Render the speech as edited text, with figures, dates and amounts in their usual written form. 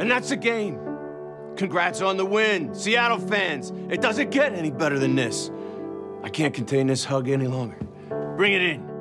And that's the game. Congrats on the win, Seattle fans. It doesn't get any better than this. I can't contain this hug any longer. Bring it in.